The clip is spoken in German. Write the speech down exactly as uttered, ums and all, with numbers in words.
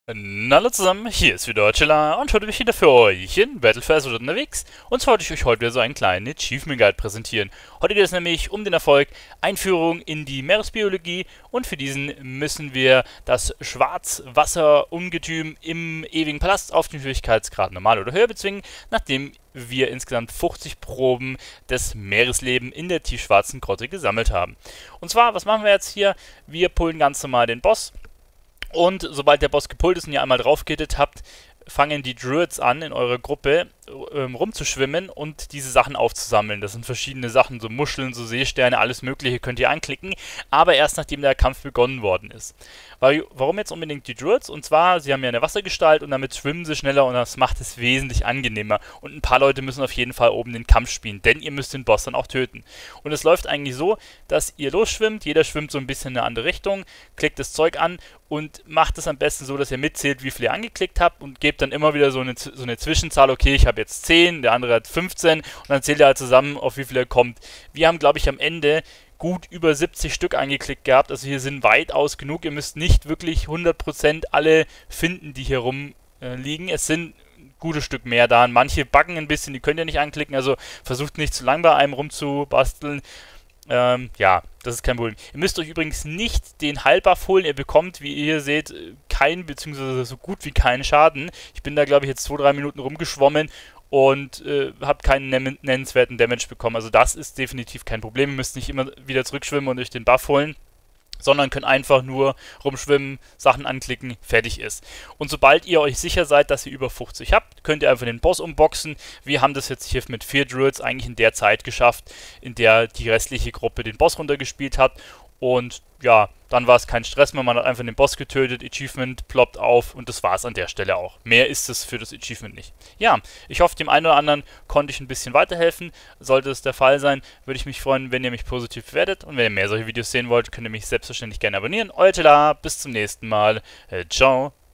Hallo zusammen, hier ist wieder Chilla und heute bin ich wieder für euch in Battlefest unterwegs und zwar wollte ich euch heute wieder so einen kleinen Achievement Guide präsentieren. Heute geht es nämlich um den Erfolg Einführung in die Meeresbiologie und für diesen müssen wir das Schwarzwasserungetüm im ewigen Palast auf den Schwierigkeitsgrad normal oder höher bezwingen, nachdem wir insgesamt fünfzig Proben des Meereslebens in der tiefschwarzen Grotte gesammelt haben. Und zwar, was machen wir jetzt hier? Wir pullen ganz normal den Boss. Und sobald der Boss gepult ist und ihr einmal draufgehittet habt, fangen die Druids an, in eurer Gruppe ähm, rumzuschwimmen und diese Sachen aufzusammeln. Das sind verschiedene Sachen, so Muscheln, so Seesterne, alles mögliche könnt ihr anklicken, aber erst nachdem der Kampf begonnen worden ist. Weil, warum jetzt unbedingt die Druids? Und zwar, sie haben ja eine Wassergestalt und damit schwimmen sie schneller und das macht es wesentlich angenehmer. Und ein paar Leute müssen auf jeden Fall oben den Kampf spielen, denn ihr müsst den Boss dann auch töten. Und es läuft eigentlich so, dass ihr losschwimmt, jeder schwimmt so ein bisschen in eine andere Richtung, klickt das Zeug an und macht es am besten so, dass ihr mitzählt, wie viel ihr angeklickt habt und gebt dann immer wieder so eine, so eine Zwischenzahl, okay, ich habe jetzt zehn, der andere hat fünfzehn und dann zählt ihr halt zusammen, auf wie viel er kommt. Wir haben, glaube ich, am Ende gut über siebzig Stück angeklickt gehabt, also hier sind weitaus genug, ihr müsst nicht wirklich hundert Prozent alle finden, die hier rumliegen, äh, es sind ein gutes Stück mehr da, manche buggen ein bisschen, die könnt ihr nicht anklicken, also versucht nicht zu lang bei einem rumzubasteln. Ähm, ja, das ist kein Problem. Ihr müsst euch übrigens nicht den Heilbuff holen. Ihr bekommt, wie ihr hier seht, keinen, beziehungsweise so gut wie keinen Schaden. Ich bin da, glaube ich, jetzt zwei, drei Minuten rumgeschwommen und äh, habe keinen nennenswerten Damage bekommen. Also das ist definitiv kein Problem. Ihr müsst nicht immer wieder zurückschwimmen und euch den Buff holen, sondern könnt einfach nur rumschwimmen, Sachen anklicken, fertig ist. Und sobald ihr euch sicher seid, dass ihr über fünfzig habt, könnt ihr einfach den Boss unboxen. Wir haben das jetzt hier mit vier Druids eigentlich in der Zeit geschafft, in der die restliche Gruppe den Boss runtergespielt hat. Und ja, dann war es kein Stress mehr, man hat einfach den Boss getötet, Achievement ploppt auf und das war es an der Stelle auch. Mehr ist es für das Achievement nicht. Ja, ich hoffe, dem einen oder anderen konnte ich ein bisschen weiterhelfen. Sollte es der Fall sein, würde ich mich freuen, wenn ihr mich positiv bewertet. Und wenn ihr mehr solche Videos sehen wollt, könnt ihr mich selbstverständlich gerne abonnieren. Euer Tela, bis zum nächsten Mal. Äh, ciao.